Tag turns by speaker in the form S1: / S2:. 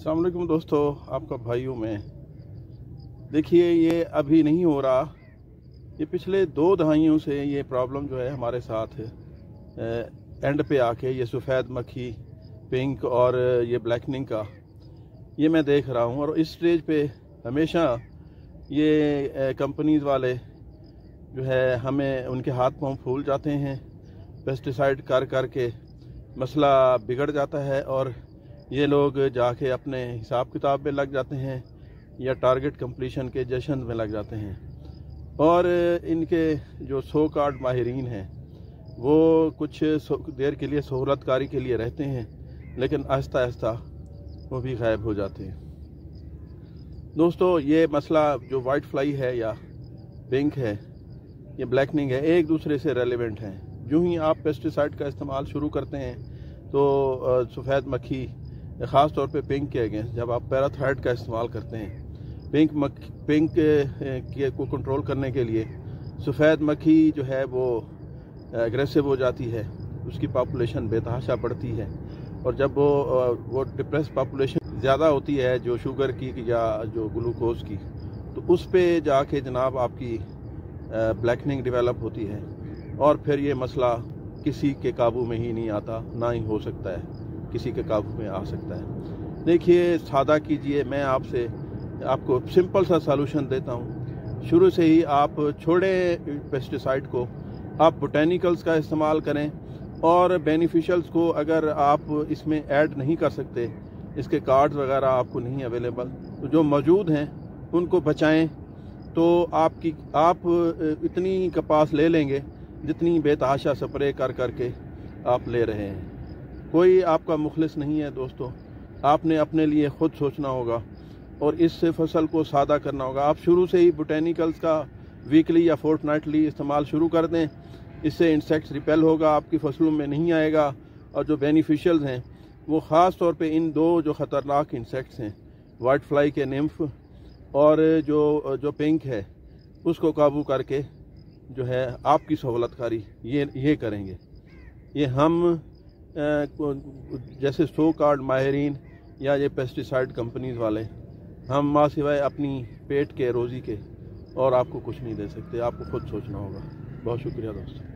S1: अस्सलाम वालेकुम दोस्तों, आपका भाई हूँ मैं। देखिए, ये अभी नहीं हो रहा, ये पिछले 2 दहाइयों से ये प्रॉब्लम जो है हमारे साथ एंड पे आके ये सफ़ेद मक्खी, पिंक और ये ब्लैकनिंग का ये मैं देख रहा हूँ। और इस स्टेज पे हमेशा ये कंपनीज वाले जो है हमें उनके हाथ पांव फूल जाते हैं, पेस्टिसाइड कर के मसला बिगड़ जाता है और ये लोग जाके अपने हिसाब किताब में लग जाते हैं या टारगेट कंप्लीशन के जश्न में लग जाते हैं। और इनके जो सो कार्ड माहिरीन हैं वो कुछ देर के लिए सहूलतकारी के लिए रहते हैं, लेकिन आहिस्ता आहिस्ता वो भी गायब हो जाते हैं। दोस्तों, ये मसला जो वाइट फ्लाई है या पिंक है, ये ब्लैकनिंग है, एक दूसरे से रेलेवेंट हैं। जो ही आप पेस्टिसाइड का इस्तेमाल शुरू करते हैं तो सफ़ेद मक्खी, ख़ास तौर पे पिंक के अगेंस्ट जब आप पैराथ्राइड का इस्तेमाल करते हैं, पिंक को कंट्रोल करने के लिए सफ़ेद मक्खी जो है वो एग्रेसिव हो जाती है, उसकी पॉपुलेशन बेतहाशा बढ़ती है। और जब वो डिप्रेस पॉपुलेशन ज़्यादा होती है जो शुगर की या जो ग्लूकोज की, तो उस पे जाके जनाब आपकी ब्लैकनिंग डेवलप होती है और फिर ये मसला किसी के काबू में ही नहीं आता, ना ही हो सकता है किसी के काबू में आ सकता है। देखिए, सादा कीजिए, मैं आपको सिंपल सा सॉल्यूशन देता हूँ। शुरू से ही आप छोड़ें पेस्टिसाइड को, आप बोटेनिकल्स का इस्तेमाल करें और बेनिफिशियल्स को अगर आप इसमें ऐड नहीं कर सकते, इसके कार्ड्स वगैरह आपको नहीं अवेलेबल, तो जो मौजूद हैं उनको बचाएं। तो आप इतनी कपास ले लेंगे जितनी बेतहाशा स्प्रे करके आप ले रहे हैं। कोई आपका मुखलिस नहीं है दोस्तों, आपने अपने लिए खुद सोचना होगा और इस फसल को सादा करना होगा। आप शुरू से ही बोटेनिकल्स का वीकली या फोर्टनाइटली इस्तेमाल शुरू कर दें, इससे इंसेक्ट्स रिपेल होगा, आपकी फसलों में नहीं आएगा। और जो बेनिफिशियल्स हैं वो ख़ास तौर पे इन 2 जो ख़तरनाक इंसेक्ट्स हैं, वाइट फ्लाई के निम्फ और जो पिंक है, उसको काबू करके जो है आपकी सहूलतकारी ये करेंगे। ये हम जैसे सो कार्ड माहिरीन या ये पेस्टिसाइड कंपनीज वाले, हम माँ सिवाय अपनी पेट के रोज़ी के और आपको कुछ नहीं दे सकते। आपको खुद सोचना होगा। बहुत शुक्रिया दोस्तों।